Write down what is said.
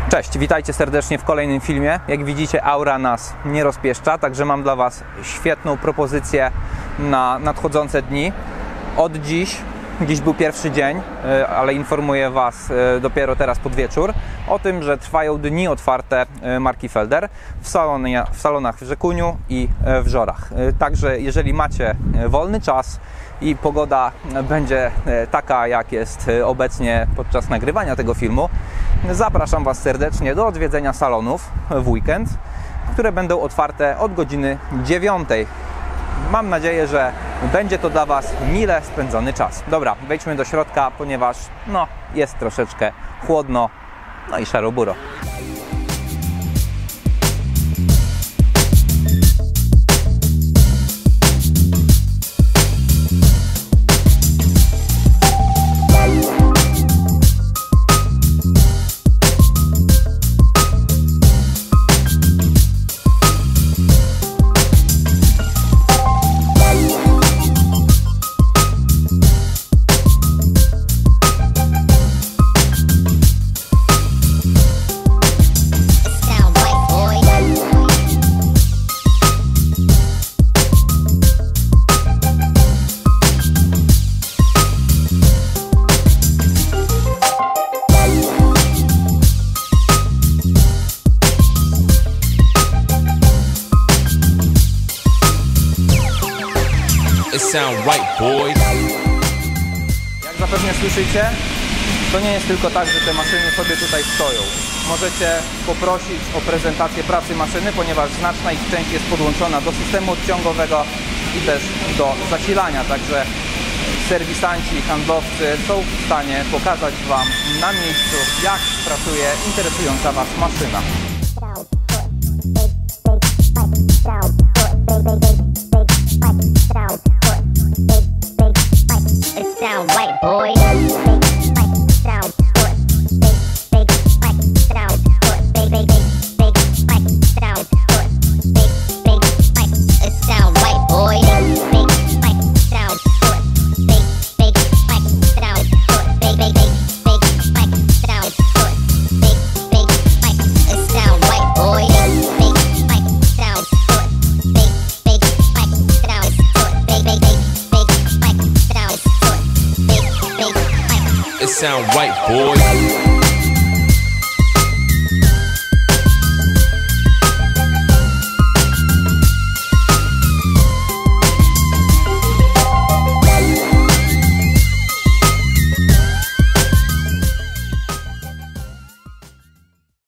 Cześć, witajcie serdecznie w kolejnym filmie. Jak widzicie, aura nas nie rozpieszcza, także mam dla Was świetną propozycję na nadchodzące dni. Od dziś był pierwszy dzień, ale informuję Was dopiero teraz pod wieczór o tym, że trwają dni otwarte marki Felder w salonach w Rzekuniu i w Żorach. Także jeżeli macie wolny czas i pogoda będzie taka, jak jest obecnie podczas nagrywania tego filmu, zapraszam Was serdecznie do odwiedzenia salonów w weekend, które będą otwarte od godziny 9. Mam nadzieję, że będzie to dla Was mile spędzony czas. Dobra, wejdźmy do środka, ponieważ jest troszeczkę chłodno, i szaro-buro. Jak zapewne słyszycie, to nie jest tylko tak, że te maszyny sobie tutaj stoją. Możecie poprosić o prezentację pracy maszyny, ponieważ znaczna ich część jest podłączona do systemu odciągowego i też do zasilania. Także serwisanci, handlowcy są w stanie pokazać Wam na miejscu, jak pracuje interesująca Was maszyna. Sound right, boy.